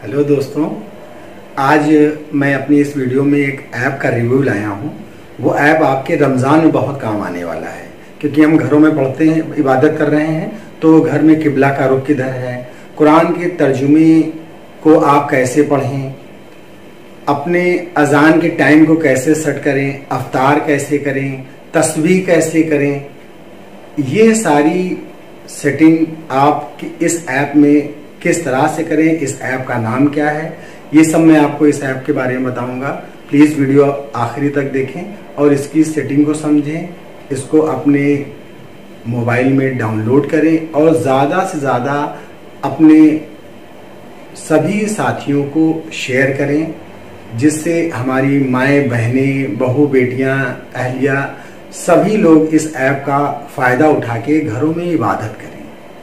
Hello दोस्तों, आज मैं अपनी इस वीडियो में एक ऐप का रिव्यू लाया हूँ। वो ऐप आपके रमज़ान में बहुत काम आने वाला है, क्योंकि हम घरों में पढ़ते हैं, इबादत कर रहे हैं, तो घर में किबला का रुख किधर है, कुरान के तर्जुमे को आप कैसे पढ़ें, अपने अजान के टाइम को कैसे सेट करें, अफ्तार कैसे करें, तस्बीह कैसे करें, ये सारी सेटिंग आप इस ऐप में किस तरह से करें, इस ऐप का नाम क्या है, ये सब मैं आपको इस ऐप के बारे में बताऊंगा। प्लीज़ वीडियो आखिरी तक देखें और इसकी सेटिंग को समझें, इसको अपने मोबाइल में डाउनलोड करें और ज़्यादा से ज़्यादा अपने सभी साथियों को शेयर करें, जिससे हमारी माएँ, बहनें, बहू, बेटियाँ, अहलिया सभी लोग इस ऐप का फ़ायदा उठा के घरों में इबादत करें।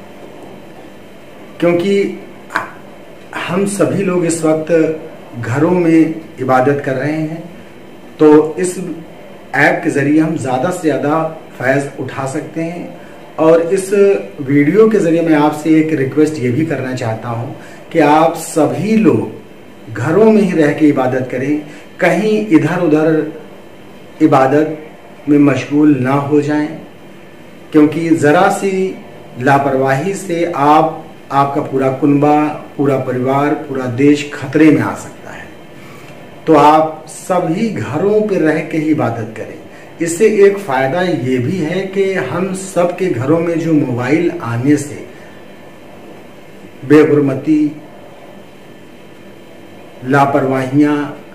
क्योंकि हम सभी लोग इस वक्त घरों में इबादत कर रहे हैं, तो इस ऐप के ज़रिए हम ज़्यादा से ज़्यादा फैज़ उठा सकते हैं। और इस वीडियो के ज़रिए मैं आपसे एक रिक्वेस्ट ये भी करना चाहता हूँ कि आप सभी लोग घरों में ही रह के इबादत करें, कहीं इधर उधर इबादत में मशगूल ना हो जाएं, क्योंकि ज़रा सी लापरवाही से आपका पूरा कुनबा, पूरा परिवार, पूरा देश खतरे में आ सकता है। तो आप सभी घरों पर रह के ही इबादत करें। इससे एक फ़ायदा ये भी है कि हम सब के घरों में जो मोबाइल आने से बेहुरमती, लापरवाहियाँ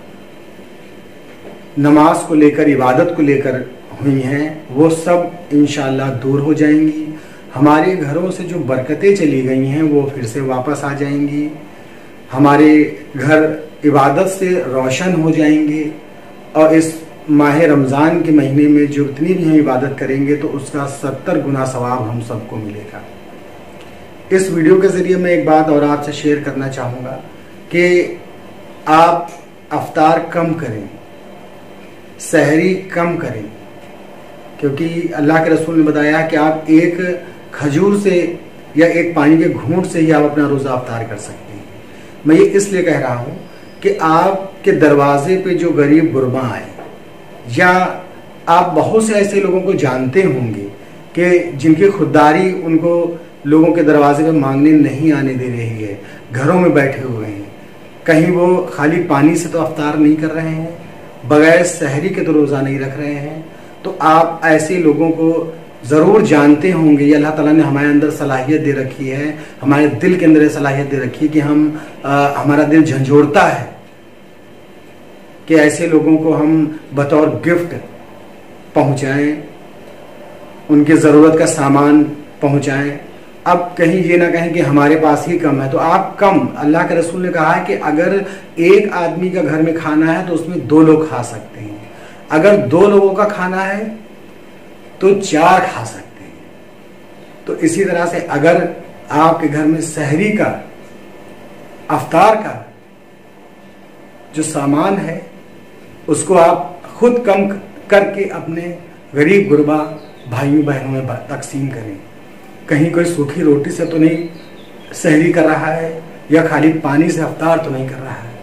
नमाज को लेकर, इबादत को लेकर हुई हैं, वो सब इंशाअल्लाह दूर हो जाएंगी। हमारे घरों से जो बरकतें चली गई हैं वो फिर से वापस आ जाएंगी। हमारे घर इबादत से रोशन हो जाएंगे और इस माह रमज़ान के महीने में जो इतनी भी हम इबादत करेंगे तो उसका 70 गुना सवाब हम सबको मिलेगा। इस वीडियो के ज़रिए मैं एक बात और आपसे शेयर करना चाहूँगा कि आप अफ्तार कम करें, सहरी कम करें, क्योंकि अल्लाह के रसूल ने बताया कि आप एक खजूर से या एक पानी के घूंट से ही आप अपना रोज़ा अफ्तार कर सकते हैं। मैं ये इसलिए कह रहा हूँ कि आपके दरवाजे पे जो गरीब गुरबा आए, या आप बहुत से ऐसे लोगों को जानते होंगे कि जिनकी खुददारी उनको लोगों के दरवाजे पे मांगने नहीं आने दे रही है, घरों में बैठे हुए हैं, कहीं वो खाली पानी से तो अफ्तार नहीं कर रहे हैं, बगैर सहरी के तो रोज़ा नहीं रख रहे हैं। तो आप ऐसे लोगों को ज़रूर जानते होंगे। ये अल्लाह ताला ने हमारे अंदर सलाहियत दे रखी है, हमारे दिल के अंदर ये सलाहियत दे रखी है कि हमारा दिल झंझोड़ता है कि ऐसे लोगों को हम बतौर गिफ्ट पहुंचाएं, उनके ज़रूरत का सामान पहुंचाएं। अब कहीं ये ना कहें कि हमारे पास ही कम है, तो आप कम, अल्लाह के रसूल ने कहा है कि अगर एक आदमी का घर में खाना है तो उसमें 2 लोग खा सकते हैं, अगर 2 लोगों का खाना है तो 4 खा सकते हैं। तो इसी तरह से अगर आपके घर में सहरी का, अफ्तार का जो सामान है उसको आप खुद कम करके अपने गरीब गुरबा भाइयों बहनों में तकसीम करें। कहीं कोई सूखी रोटी से तो नहीं सहरी कर रहा है, या खाली पानी से अफ्तार तो नहीं कर रहा है।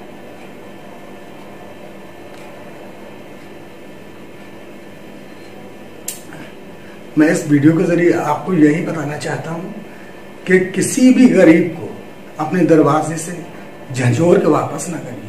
मैं इस वीडियो के जरिए आपको यही बताना चाहता हूँ कि किसी भी गरीब को अपने दरवाजे से झंझोर के वापस ना करिए।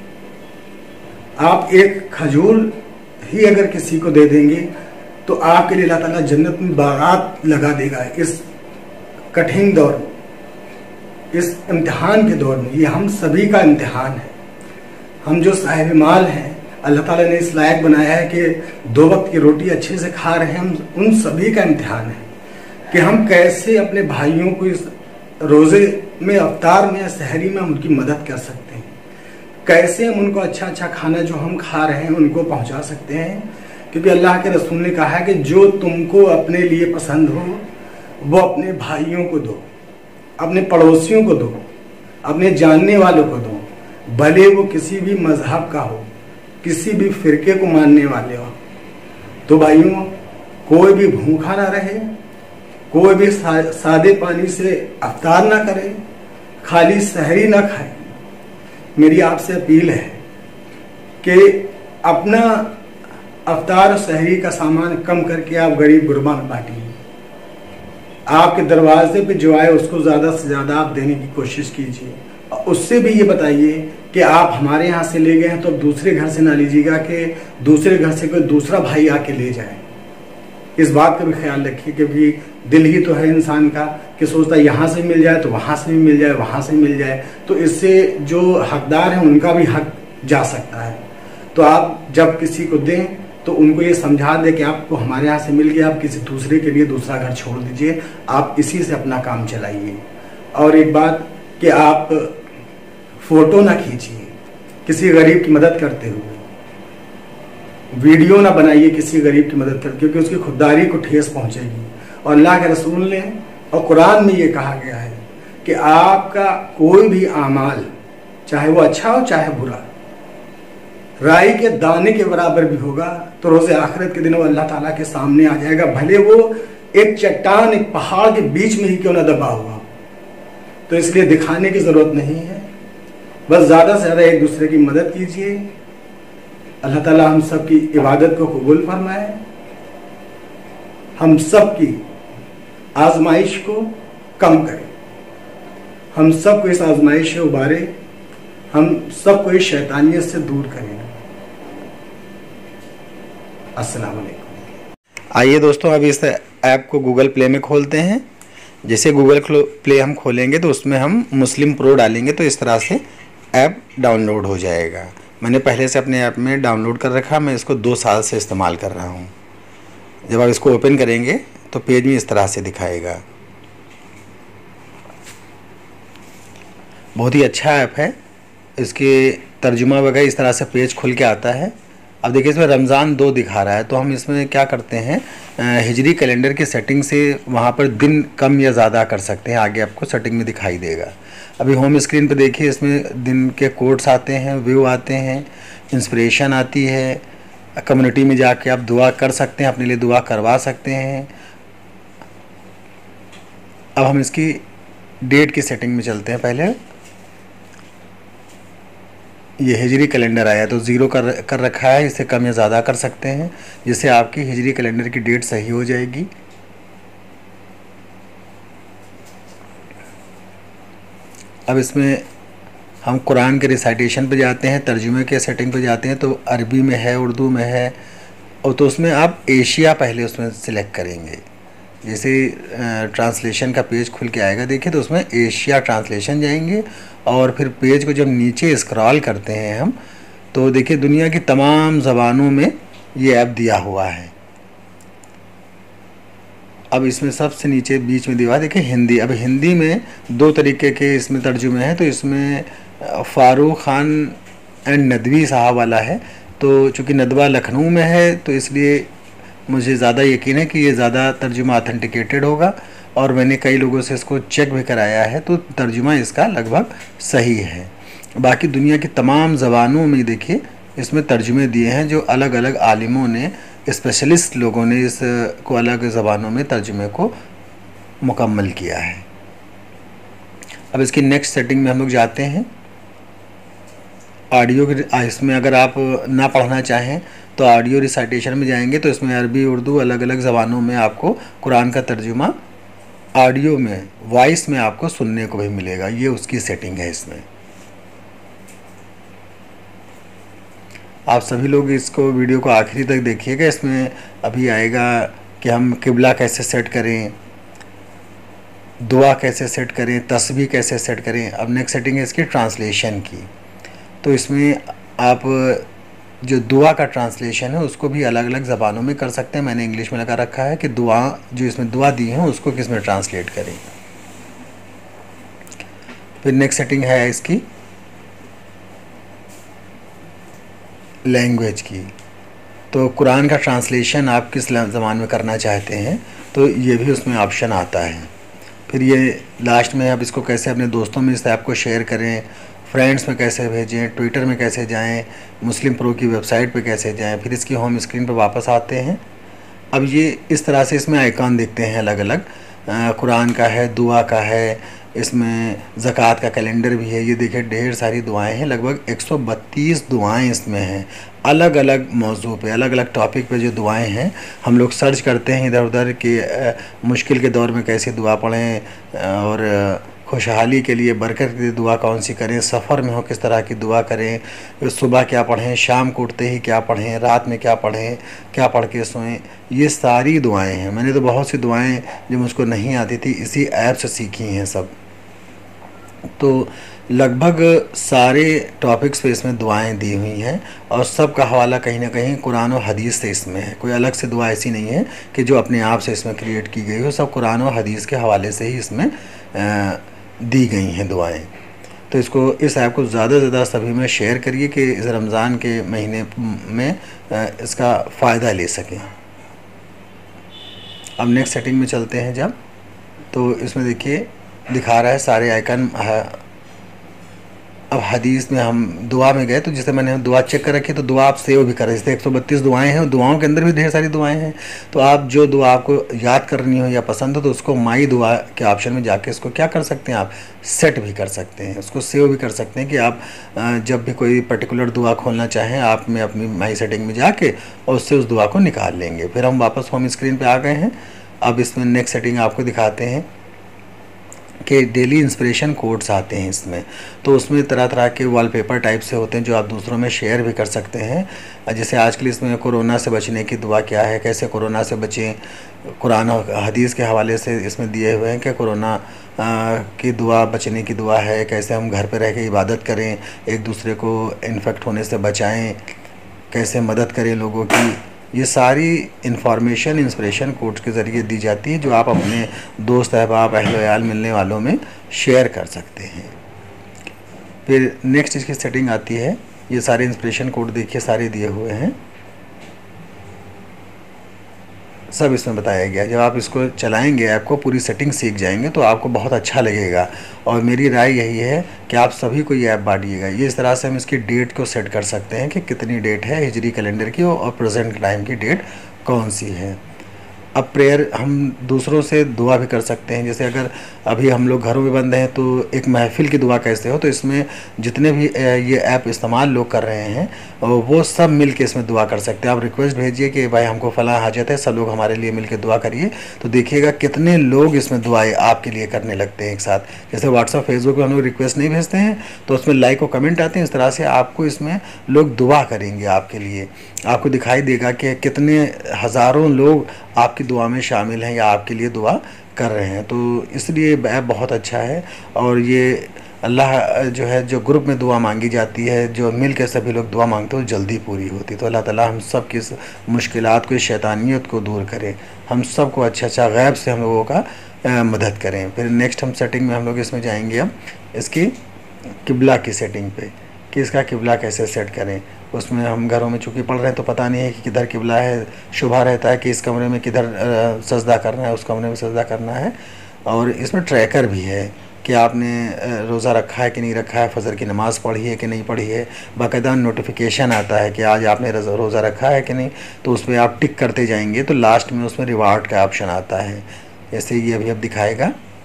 आप एक खजूर ही अगर किसी को दे देंगे तो आपके लिए अल्लाह ताला जन्नत में बागात लगा देगा। इस कठिन दौर में, इस इम्तिहान के दौर में, ये हम सभी का इम्तिहान है। हम जो साहिब माल हैं, अल्लाह ताला ने इस लायक बनाया है कि 2 वक्त की रोटी अच्छे से खा रहे हैं, हम उन सभी का इम्तिहान है कि हम कैसे अपने भाइयों को इस रोज़े में, अफ्तार में या सहरी में उनकी मदद कर सकते हैं, कैसे हम उनको अच्छा अच्छा खाना जो हम खा रहे हैं उनको पहुंचा सकते हैं। क्योंकि अल्लाह के रसूल ने कहा है कि जो तुमको अपने लिए पसंद हो वो अपने भाइयों को दो, अपने पड़ोसियों को दो, अपने जानने वालों को दो, भले वो किसी भी मजहब का हो, किसी भी फिरके को मानने वाले हो। तो भाइयों, कोई भी भूखा ना रहे, कोई भी सादे पानी से अफ्तार ना करे, खाली सहरी ना खाए, मेरी आपसे अपील है कि अपना अफ्तार और सहरी का सामान कम करके आप गरीब गुरबा में बांटिए। आपके दरवाजे पे जो आए उसको ज़्यादा से ज़्यादा आप देने की कोशिश कीजिए। उससे भी ये बताइए कि आप हमारे यहाँ से ले गए हैं तो अब दूसरे घर से ना लीजिएगा कि दूसरे घर से कोई दूसरा भाई आके ले जाए। इस बात का भी ख्याल रखिए, क्योंकि दिल ही तो है इंसान का कि सोचता है यहाँ से मिल जाए तो वहाँ से भी मिल जाए, वहाँ से मिल जाए, तो इससे जो हकदार हैं उनका भी हक जा सकता है। तो आप जब किसी को दें तो उनको ये समझा दें कि आपको हमारे यहाँ से मिल गया, आप किसी दूसरे के लिए दूसरा घर छोड़ दीजिए, आप इसी से अपना काम चलाइए। और एक बात कि आप फोटो ना खींचिए किसी गरीब की मदद करते हुए, वीडियो ना बनाइए किसी गरीब की मदद करते, क्योंकि उसकी खुददारी को ठेस पहुंचेगी। और अल्लाह के रसूल ने और कुरान में ये कहा गया है कि आपका कोई भी आमाल, चाहे वो अच्छा हो चाहे बुरा, राई के दाने के बराबर भी होगा तो रोज़े आखिरत के दिन वो अल्लाह ताला के सामने आ जाएगा, भले वो एक चट्टान, एक पहाड़ के बीच में ही क्यों ना दबा हुआ। तो इसलिए दिखाने की जरूरत नहीं है, बस ज़्यादा से ज़्यादा एक दूसरे की मदद कीजिए। अल्लाह ताला हम सब की इबादत को कबूल फरमाए, हम सब की आजमाइश को कम करे, हम सब को इस आजमाइश से उबारे, हम सब को इस शैतानियत से दूर करें। अस्सलाम वालेकुम। आइए दोस्तों, अब इस ऐप को गूगल प्ले में खोलते हैं। जैसे गूगल प्ले हम खोलेंगे तो उसमें हम मुस्लिम प्रो डालेंगे तो इस तरह से ऐप डाउनलोड हो जाएगा। मैंने पहले से अपने ऐप में डाउनलोड कर रखा, मैं इसको 2 साल से इस्तेमाल कर रहा हूँ। जब आप इसको ओपन करेंगे तो पेज में इस तरह से दिखाएगा। बहुत ही अच्छा ऐप है, इसके तर्जुमा वगैरह इस तरह से पेज खुल के आता है। अब देखिए इसमें रमज़ान 2 दिखा रहा है, तो हम इसमें क्या करते हैं, हिजरी कैलेंडर की सेटिंग से वहाँ पर दिन कम या ज़्यादा कर सकते हैं, आगे आपको सेटिंग में दिखाई देगा। अभी होम स्क्रीन पे देखिए, इसमें दिन के कोट्स आते हैं, व्यू आते हैं, इंस्पिरेशन आती है, कम्युनिटी में जाके आप दुआ कर सकते हैं, अपने लिए दुआ करवा सकते हैं। अब हम इसकी डेट की सेटिंग में चलते हैं। पहले ये हिजरी कैलेंडर आया तो 0 कर रखा है, इसे कम या ज़्यादा कर सकते हैं जिससे आपकी हिजरी कैलेंडर की डेट सही हो जाएगी। अब इसमें हम कुरान के रिसाइटेशन पे जाते हैं, तर्जुमे के सेटिंग पे जाते हैं, तो अरबी में है, उर्दू में है, और तो उसमें आप एशिया पहले उसमें सिलेक्ट करेंगे। जैसे ट्रांसलेशन का पेज खुल के आएगा, देखिए तो उसमें एशिया ट्रांसलेशन जाएंगे और फिर पेज को जब नीचे स्क्रॉल करते हैं हम, तो देखिए दुनिया की तमाम ज़बानों में ये ऐप दिया हुआ है। अब इसमें सबसे नीचे बीच में दिया देखिए हिंदी। अब हिंदी में 2 तरीके के इसमें तर्जुमे हैं, तो इसमें फ़ारूक ख़ान एंड नदवी साहब वाला है। तो चूँकि नदवा लखनऊ में है तो इसलिए मुझे ज़्यादा यकीन है कि ये ज़्यादा तर्जुमा ऑथेंटिकेटेड होगा, और मैंने कई लोगों से इसको चेक भी कराया है तो तर्जुमा इसका लगभग सही है। बाकी दुनिया की तमाम ज़बानों में देखिए इसमें तर्जुमे दिए हैं, जो अलग अलग आलिमों ने, स्पेशलिस्ट लोगों ने इस को अलग ज़बानों में तर्जुमे को मुकम्मल किया है। अब इसकी नेक्स्ट सेटिंग में हम लोग जाते हैं। ऑडियो इसमें अगर आप ना पढ़ना चाहें तो ऑडियो रिसाइटेशन में जाएंगे, तो इसमें अरबी, उर्दू अलग अलग ज़बानों में आपको कुरान का तर्जुमा ऑडियो में, वॉइस में आपको सुनने को भी मिलेगा। ये उसकी सेटिंग है। इसमें आप सभी लोग इसको वीडियो को आखिरी तक देखिएगा। इसमें अभी आएगा कि हम किबला कैसे सेट करें, दुआ कैसे सेट करें, तस्बीह कैसे सेट करें। अब नेक्स्ट सेटिंग है इसकी ट्रांसलेशन की, तो इसमें आप जो दुआ का ट्रांसलेशन है उसको भी अलग अलग ज़बानों में कर सकते हैं। मैंने इंग्लिश में लगा रखा है कि दुआ, जो इसमें दुआ दी है उसको किस में ट्रांसलेट करें। फिर नेक्स्ट सेटिंग है इसकी लैंग्वेज की, तो कुरान का ट्रांसलेशन आप किस ज़बान में करना चाहते हैं तो ये भी उसमें ऑप्शन आता है। फिर ये लास्ट में आप इसको कैसे अपने दोस्तों में इस ऐप को शेयर करें, फ्रेंड्स में कैसे भेजें, ट्विटर में कैसे जाएं, मुस्लिम प्रो की वेबसाइट पे कैसे जाएं। फिर इसकी होम स्क्रीन पर वापस आते हैं। अब ये इस तरह से इसमें आइकॉन दिखते हैं अलग अलग, कुरान का है, दुआ का है, इसमें ज़कात का कैलेंडर भी है। ये देखिए ढेर सारी दुआएं हैं, लगभग 132 दुआएं इसमें हैं, अलग अलग मौजू पे, अलग अलग टॉपिक पे जो दुआएं हैं। हम लोग सर्च करते हैं इधर उधर कि मुश्किल के दौर में कैसी दुआ पढ़ें, और खुशहाली के लिए, बरकत के लिए दुआ कौन सी करें, सफ़र में हो किस तरह की दुआ करें, सुबह क्या पढ़ें, शाम को उठते ही क्या पढ़ें, रात में क्या पढ़ें, क्या पढ़ के सोएं, ये सारी दुआएं हैं। मैंने तो बहुत सी दुआएं जो मुझको नहीं आती थी इसी ऐप से सीखी हैं सब। तो लगभग सारे टॉपिक्स पे इसमें दुआएं दी हुई हैं, और सब का हवाला कहीं ना कहीं कुरान और हदीस से इसमें है। कोई अलग से दुआ ऐसी नहीं है कि जो अपने आप से इसमें क्रिएट की गई हो, सब कुरान और हदीस के हवाले से ही इसमें दी गई हैं दुआएं। तो इस ऐप को ज़्यादा से ज़्यादा सभी में शेयर करिए कि इस रमज़ान के महीने में इसका फ़ायदा ले सकें। अब नेक्स्ट सेटिंग में चलते हैं जब, तो इसमें देखिए दिखा रहा है सारे आइकन। अब हदीस में हम दुआ में गए तो जैसे मैंने दुआ चेक कर रखी, तो दुआ आप सेव भी कर रहे हैं। जैसे 132 दुआएं हैं, दुआओं के अंदर भी ढेर सारी दुआएं हैं। तो आप जो दुआ आपको याद करनी हो या पसंद हो, तो उसको माई दुआ के ऑप्शन में जाके इसको क्या कर सकते हैं, आप सेट भी कर सकते हैं, उसको सेव भी कर सकते हैं कि आप जब भी कोई पर्टिकुलर दुआ खोलना चाहें, आप में अपनी माई सेटिंग में जाके और उससे उस दुआ को निकाल लेंगे। फिर हम वापस होम स्क्रीन पर आ गए हैं। अब इसमें नेक्स्ट सेटिंग आपको दिखाते हैं कि डेली इंस्पिरेशन कोड्स आते हैं इसमें। तो उसमें तरह तरह के वॉलपेपर टाइप से होते हैं जो आप दूसरों में शेयर भी कर सकते हैं। जैसे आजकल इसमें कोरोना से बचने की दुआ क्या है, कैसे कोरोना से बचें, कुरान और हदीस के हवाले से इसमें दिए हुए हैं कि कोरोना की दुआ, बचने की दुआ है, कैसे हम घर पर रह के इबादत करें, एक दूसरे को इन्फेक्ट होने से बचाएँ, कैसे मदद करें लोगों की। ये सारी इन्फॉर्मेशन इंस्पिरेशन कोड्स के ज़रिए दी जाती है जो आप अपने दोस्त अहबाब अहल वयाल मिलने वालों में शेयर कर सकते हैं। फिर नेक्स्ट इसकी सेटिंग आती है। ये सारे इंस्पिरेशन कोड देखिए सारे दिए हुए हैं, सब इसमें बताया गया। जब आप इसको चलाएंगे, ऐप को पूरी सेटिंग सीख जाएंगे, तो आपको बहुत अच्छा लगेगा। और मेरी राय यही है कि आप सभी को ये ऐप बांटिएगा। ये इस तरह से हम इसकी डेट को सेट कर सकते हैं कि कितनी डेट है हिजरी कैलेंडर की और प्रेजेंट टाइम की डेट कौन सी है। अब प्रेयर हम दूसरों से दुआ भी कर सकते हैं। जैसे अगर अभी हम लोग घरों में बंद हैं तो एक महफिल की दुआ कैसे हो, तो इसमें जितने भी ये ऐप इस्तेमाल लोग कर रहे हैं वो सब मिल के इसमें दुआ कर सकते हैं। आप रिक्वेस्ट भेजिए कि भाई हमको फ़लाँ हाजत है, सब लोग हमारे लिए मिल के दुआ करिए, तो देखिएगा कितने लोग इसमें दुआएँ आपके लिए करने लगते हैं एक साथ। जैसे व्हाट्सअप फेसबुक पर हम लोग रिक्वेस्ट नहीं भेजते हैं तो उसमें लाइक और कमेंट आते हैं, इस तरह से आपको इसमें लोग दुआ करेंगे आपके लिए। आपको दिखाई देगा कि कितने हज़ारों लोग आपकी दुआ में शामिल हैं या आपके लिए दुआ कर रहे हैं। तो इसलिए ऐप बहुत अच्छा है। और ये अल्लाह जो है, जो ग्रुप में दुआ मांगी जाती है, जो मिल के सभी लोग दुआ मांगते हो, जल्दी पूरी होती। तो अल्लाह ताला हम सब की इस मुश्किलात को, इस शैतानियत को दूर करें, हम सब को अच्छा गैब से हम लोगों का मदद करें। फिर नेक्स्ट हम सेटिंग में हम लोग इसमें जाएंगे अब इसकी किबला की सेटिंग पे कि इसका किबला कैसे सेट करें। उसमें हम घरों में चूँकि पढ़ रहे हैं तो पता नहीं है कि किधर किबला है, शुभा रहता है कि इस कमरे में किधर सजदा करना है, उस कमरे में सजदा करना है। और इसमें ट्रैकर भी है कि आपने रोज़ा रखा है कि नहीं रखा है, फजर की नमाज़ पढ़ी है कि नहीं पढ़ी है। बाकायदा नोटिफिकेशन आता है कि आज आपने रोज़ा रखा है कि नहीं, तो उस पर आप टिक करते जाएंगे तो लास्ट में उसमें रिवार्ड का ऑप्शन आता है। जैसे ये अभी अब दिखाएगा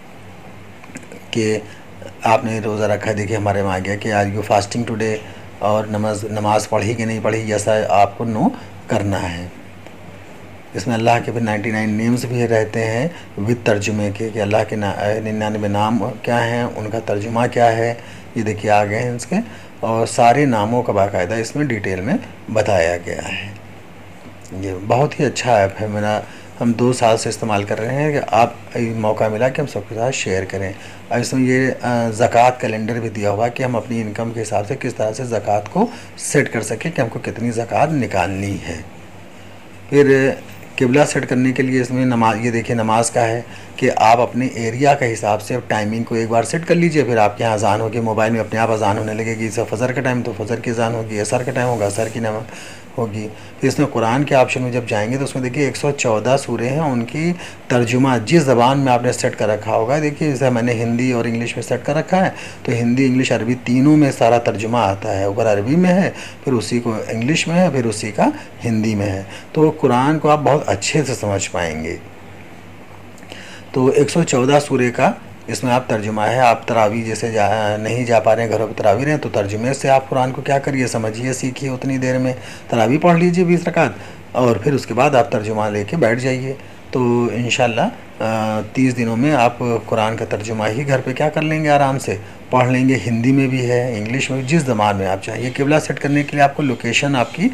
कि आपने रोज़ा रखा है। देखिए हमारे में आ गया कि आज यू फास्टिंग टुडे, और नमाज़ पढ़ी कि नहीं पढ़ी, ऐसा आपको नो करना है। इसमें अल्लाह के भी 99 नेम्स भी रहते हैं विद तर्जुमे के कि अल्लाह के 99 नाम क्या हैं, उनका तर्जुमा क्या है। ये देखिए आ गए हैं उसके, और सारे नामों का बाकायदा इसमें डिटेल में बताया गया है। ये बहुत ही अच्छा ऐप है, मेरा हम 2 साल से इस्तेमाल कर रहे हैं कि आप मौका मिला कि हम सबके साथ शेयर करें। और इसमें ये ज़कात कैलेंडर भी दिया हुआ कि हम अपनी इनकम के हिसाब से किस तरह से ज़कात को सेट कर सकें कि हमको कितनी ज़कात निकालनी है। फिर किबला सेट करने के लिए इसमें नमाज, ये देखिए नमाज का है कि आप अपने एरिया के हिसाब से टाइमिंग को एक बार सेट कर लीजिए। फिर आपके यहाँ अज़ान होगी, मोबाइल में अपने आप अज़ान होने लगेगी। जैसे फ़जर का टाइम तो फ़जर की अज़ान होगी, असर का टाइम होगा, असर की नमाज होगी। फिर इसमें कुरान के ऑप्शन में जब जाएंगे तो उसमें देखिए 114 सूरे हैं, उनकी तर्जुमा जिस ज़बान में आपने सेट कर रखा होगा। देखिए जैसे मैंने हिंदी और इंग्लिश में सेट कर रखा है, तो हिंदी इंग्लिश अरबी तीनों में सारा तर्जुमा आता है। ऊपर अरबी में है, फिर उसी को इंग्लिश में है, फिर उसी का हिंदी में है। तो कुरान को आप बहुत अच्छे से समझ पाएंगे। तो 114 सूरे का इसमें आप तर्जुमा है, आप तरावी जैसे नहीं जा पा रहे हैं घरों पर तरावी रहे हैं तो तर्जुमे से आप कुरान को क्या करिए, समझिए, सीखिए, उतनी देर में तरावी पढ़ लीजिए 20 रकात, और फिर उसके बाद आप तर्जुमा लेके बैठ जाइए। तो इंशाल्लाह 30 दिनों में आप कुरान का तर्जुमा ही घर पे क्या कर लेंगे, आराम से पढ़ लेंगे। हिंदी में भी है, इंग्लिश में भी, जिस ज़बान में आप चाहिए। किबला सेट करने के लिए आपको लोकेशन आपकी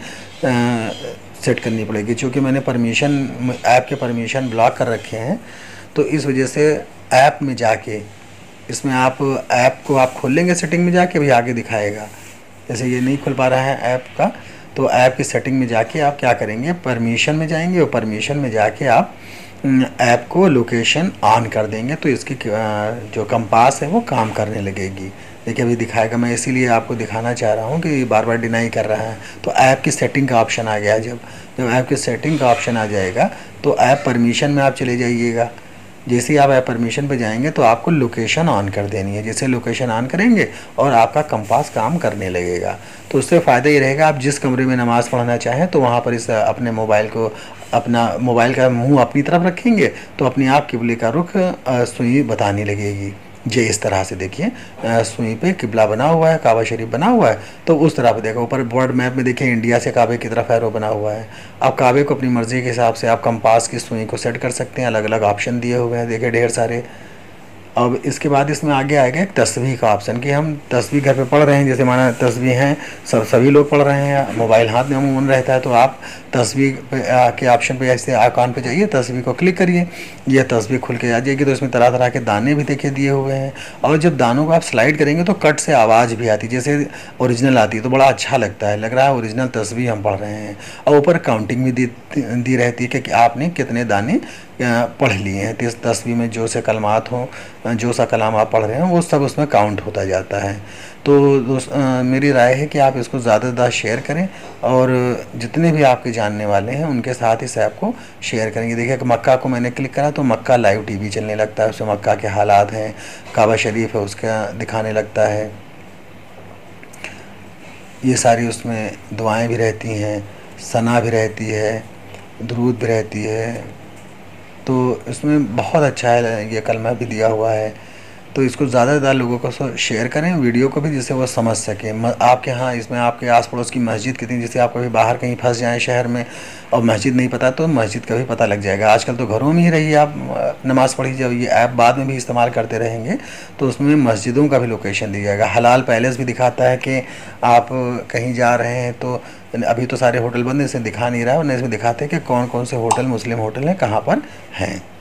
सेट करनी पड़ेगी, क्योंकि मैंने परमिशन, ऐप के परमिशन ब्लॉक कर रखे हैं, तो इस वजह से ऐप में जाके, इसमें आप ऐप को आप खोल लेंगे सेटिंग में जाके, भी आगे दिखाएगा। जैसे ये नहीं खुल पा रहा है ऐप का, तो ऐप की सेटिंग में जाके आप क्या करेंगे, परमिशन में जाएंगे, और परमिशन में जाके आप ऐप को लोकेशन ऑन कर देंगे, तो इसकी जो कंपास है वो काम करने लगेगी। देखिए अभी दिखाएगा, मैं इसीलिए आपको दिखाना चाह रहा हूँ कि बार बार डिनाई कर रहा है। तो ऐप की सेटिंग का ऑप्शन आ गया, जब ऐप की सेटिंग का ऑप्शन आ जाएगा तो ऐप परमिशन में आप चले जाइएगा। जैसे ही आप ऐप परमिशन पे जाएंगे तो आपको लोकेशन ऑन कर देनी है। जैसे लोकेशन ऑन करेंगे और आपका कंपास काम करने लगेगा, तो उससे फ़ायदा ये रहेगा, आप जिस कमरे में नमाज़ पढ़ना चाहें तो वहाँ पर इस अपने मोबाइल को, अपना मोबाइल का मुंह अपनी तरफ रखेंगे तो अपने आप किबले का रुख सुई बताने लगेगी। ये इस तरह से देखिए, सुई पे किबला बना हुआ है, काबा शरीफ बना हुआ है, तो उस तरह पे देखो, ऊपर वर्ल्ड मैप में देखिए इंडिया से काबे की तरफ एरो बना हुआ है। आप काबे को अपनी मर्ज़ी के हिसाब से आप कंपास की सुई को सेट कर सकते हैं, अलग अलग ऑप्शन दिए हुए हैं देखिए ढेर सारे। अब इसके बाद इसमें आगे आएगा एक तस्बीह का ऑप्शन, कि हम तस्बीह घर पे पढ़ रहे हैं, जैसे माना तस्बीह हैं, सभी लोग पढ़ रहे हैं, मोबाइल हाथ में अमूमन रहता है, तो आप तस्बीह के ऑप्शन पे ऐसे आइकॉन पे जाइए, तस्बीह को क्लिक करिए, यह तस्बीह खुल के आ जाएगी। तो इसमें तरह तरह के दाने भी देखिए दिए हुए हैं, और जब दानों को आप स्लाइड करेंगे तो कट से आवाज़ भी आती है, जैसे ओरिजिनल आती है, तो बड़ा अच्छा लगता है, लग रहा है ओरिजिनल तस्बीह हम पढ़ रहे हैं। और ऊपर काउंटिंग भी दी रहती है कि आपने कितने दाने पढ़ लिए हैं। तस्बीह में जो से कलमात हों, जो सा कलाम आप पढ़ रहे हैं, वो सब उसमें काउंट होता जाता है। तो मेरी राय है कि आप इसको ज़्यादा से ज़्यादा शेयर करें, और जितने भी आपके जानने वाले हैं उनके साथ इस ऐप को शेयर करेंगे। देखिए कि मक्का को मैंने क्लिक करा तो मक्का लाइव टीवी चलने लगता है, उसमें मक्का के हालात हैं, काबा शरीफ है उसका दिखाने लगता है, ये सारी उसमें दुआएं भी रहती हैं, सना भी रहती है, दुरूद भी रहती है। तो इसमें बहुत अच्छा है, ये कलमा भी दिया हुआ है। तो इसको ज़्यादा से ज़्यादा लोगों को शेयर करें, वीडियो को भी, जिससे वो समझ सकें। आपके यहाँ इसमें आपके आस पड़ोस की मस्जिद कितनी, जैसे आप कभी बाहर कहीं फंस जाएं शहर में और मस्जिद नहीं पता, तो मस्जिद का भी पता लग जाएगा। आजकल तो घरों में ही रहिए आप, नमाज़ पढ़ी, जब ये ऐप बाद में भी इस्तेमाल करते रहेंगे तो उसमें मस्जिदों का भी लोकेशन दिया जाएगा। हलाल पैलेस भी दिखाता है कि आप कहीं जा रहे हैं, तो अभी तो सारे होटल बंद, इसे दिखा नहीं रहा है, और इसमें दिखाते हैं कि कौन कौन से होटल, मुस्लिम होटल हैं, कहाँ पर हैं।